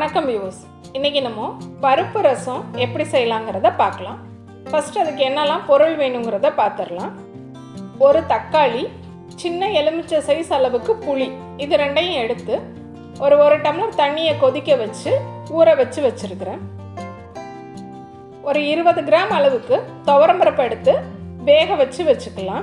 வணக்கம் வியூவர்ஸ். இன்னைக்கு நம்ம பருப்பு ரசம் எப்படி செய்யலாங்கிறத பார்க்கலாம். ஃபர்ஸ்ட் அதுக்கு என்னெல்லாம் பொருள் வேணுங்கிறத பார்த்துடலாம். ஒரு தக்காளி, சின்ன எலுமிச்சை சைஸ் அளவுக்கு புளி, இது ரெண்டையும் எடுத்து ஒரு டம்ளர் தண்ணியை கொதிக்க வச்சு ஊற வச்சு வச்சுருக்கிறேன். ஒரு 20 கிராம் அளவுக்கு துவரம்பருப்பு எடுத்து வேக வச்சு வச்சுக்கலாம்.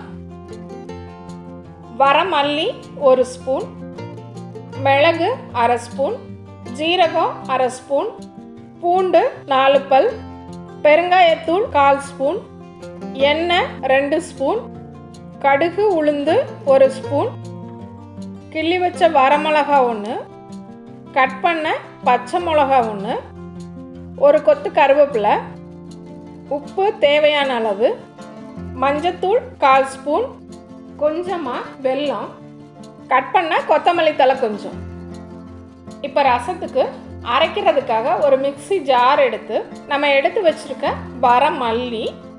வரமல்லி 1 ஸ்பூன், மிளகு 1/2 ஸ்பூன், ஜீரகம் 1/2 ஸ்பூன், பூண்டு 4 பல், பெருங்காயத்தூள் 1/4 ஸ்பூன், எண்ணெய் 2 ஸ்பூன், கடுகு உளுந்து 1 ஸ்பூன், கிள்ளி வச்ச வரமிளகா 1, கட் பண்ண பச்சை மிளகா 1, ஒரு கொத்து கருவேப்பிலை, உப்பு தேவையான அளவு, மஞ்சத்தூள் 1/4 ஸ்பூன், கொஞ்சமாக வெல்லம், கட் பண்ண கொத்தமல்லி தழை கொஞ்சம். இப்போ ரசத்துக்கு அரைக்கிறதுக்காக ஒரு மிக்ஸி ஜார் எடுத்து நம்ம எடுத்து வச்சிருக்க வரமல்லி,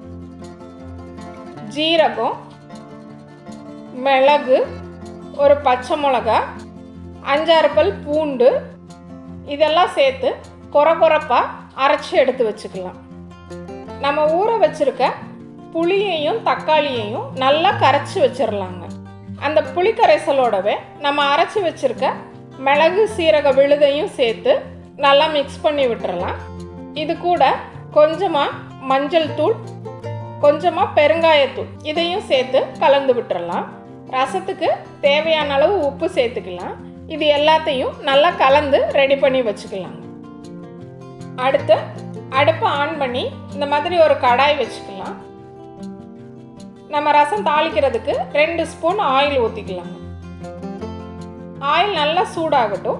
ஜீரகம், மிளகு, ஒரு பச்சை மிளகா, 5-6 பல் பூண்டு இதெல்லாம் சேர்த்து கொரகொரப்பாக அரைச்சி எடுத்து வச்சுக்கலாம். நம்ம ஊற வச்சிருக்க புளியையும் தக்காளியையும் நல்லா கரைச்சி வச்சிடலாங்க. அந்த புளி கரைசலோடவே நம்ம அரைச்சி வச்சிருக்க மிளகு சீரக விழுதையும் சேர்த்து நல்லா மிக்ஸ் பண்ணி விட்டுறலாம். இது கூட கொஞ்சமாக மஞ்சள் தூள், கொஞ்சமாக பெருங்காயத்தூள் இதையும் சேர்த்து கலந்து விட்டுறலாம். ரசத்துக்கு தேவையான அளவு உப்பு சேர்த்துக்கலாம். இது எல்லாத்தையும் நல்லா கலந்து ரெடி பண்ணி வச்சுக்கலாம். அடுத்து அடுப்பை ஆன் பண்ணி இந்த மாதிரி ஒரு கடாய் வச்சுக்கலாம். நம்ம ரசம் தாளிக்கிறதுக்கு 2 ஸ்பூன் ஆயில் ஊற்றிக்கலாம். ஆயில் நல்லா சூடாகட்டும்.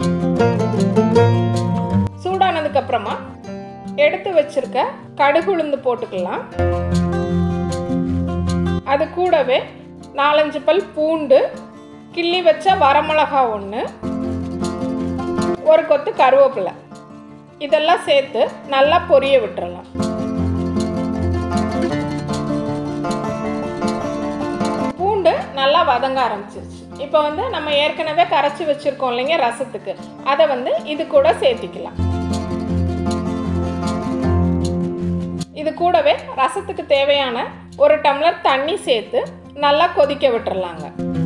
சூடானதுக்கு அப்புறமா எடுத்து வச்சிருக்க கடுகு உளுந்து போட்டுக்கலாம். அது கூடவே 4-5 பல் பூண்டு, கிள்ளி வச்ச வரமிளகா 1, ஒரு கொத்து கருவேப்பிலை இதெல்லாம் சேர்த்து நல்லா பொரிய விட்டுறலாம். பூண்டு நல்லா வதங்க ஆரம்பிச்சிருச்சு. இப்போ நம்ம ஏற்கனவே கரைச்சி வச்சிருக்கோம் இல்லைங்க ரசத்துக்கு, அதை இது கூட சேர்த்திக்கலாம். இது கூடவே ரசத்துக்கு தேவையான 1 டம்ளர் தண்ணி சேர்த்து நல்லா கொதிக்க விட்டுறலாங்க.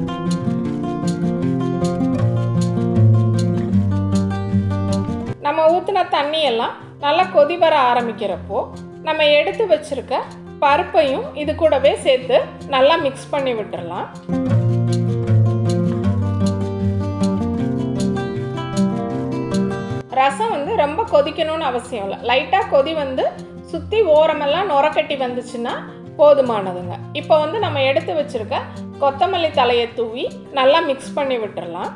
நம்ம ஊற்றின தண்ணியெல்லாம் நல்லா கொதி வர ஆரம்பிக்கிறப்போ நம்ம எடுத்து வச்சிருக்க பருப்பையும் இது கூடவே சேர்த்து நல்லா மிக்ஸ் பண்ணி விட்டுறலாம். ரசம் ரொம்ப கொதிக்கணும்னு அவசியம் இல்லை. லைட்டாக கொதி சுற்றி ஓரமெல்லாம் நுரக்கட்டி வந்துச்சுன்னா போதுமானதுங்க. இப்போ நம்ம எடுத்து வச்சிருக்க கொத்தமல்லி தலையை தூவி நல்லா மிக்ஸ் பண்ணி விட்டுறலாம்.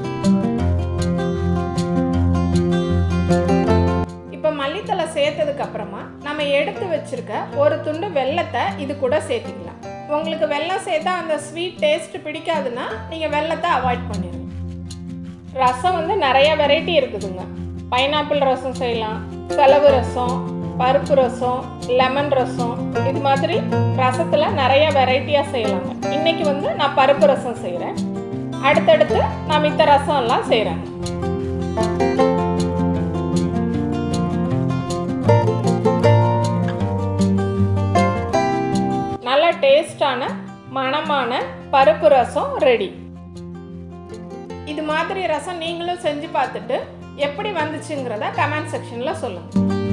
இப்போ மல்லித்தலை சேர்த்ததுக்கு அப்புறமா நம்ம எடுத்து வச்சிருக்க ஒரு துண்டு வெல்லத்தை இது கூட சேர்த்துக்கலாம். உங்களுக்கு வெல்லம் சேர்த்தா அந்த ஸ்வீட் டேஸ்ட் பிடிக்காதுன்னா நீங்கள் வெல்லத்தை அவாய்ட் பண்ணிடுங்க. ரசம் நிறைய வெரைட்டி இருக்குதுங்க. பைனாப்பிள் ரசம் செய்யலாம், செலவு ரசம், பருப்பு ரசம், லெமன் ரசம், இது மாதிரி ரசத்தில் நிறைய வெரைட்டியாக செய்யலாங்க. இன்னைக்கு நான் பருப்பு ரசம் செய்கிறேன். அடுத்தடுத்து நான் மித்த ரசம் எல்லாம் செய்கிறேன். நல்ல டேஸ்டான மணமான பருப்பு ரசம் ரெடி. இது மாதிரி ரசம் நீங்களும் செஞ்சு பார்த்துட்டு எப்படி வந்துச்சுங்கிறத கமெண்ட் செக்ஷனில் சொல்லுங்க.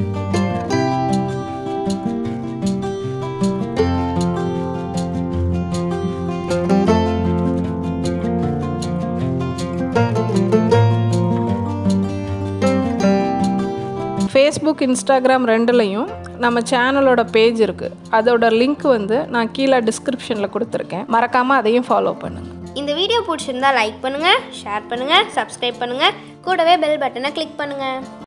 ஃபேஸ்புக், இன்ஸ்டாகிராம் ரெண்டுலேயும் நம்ம சேனலோட பேஜ் இருக்குது. அதோட லிங்க் நான் கீழே டிஸ்கிரிப்ஷனில் கொடுத்துருக்கேன். மறக்காமல் அதையும் ஃபாலோ பண்ணுங்கள். இந்த வீடியோ பிடிச்சிருந்தா லைக் பண்ணுங்கள், ஷேர் பண்ணுங்கள், சப்ஸ்கிரைப் பண்ணுங்கள், கூடவே பெல் பட்டனை கிளிக் பண்ணுங்கள்.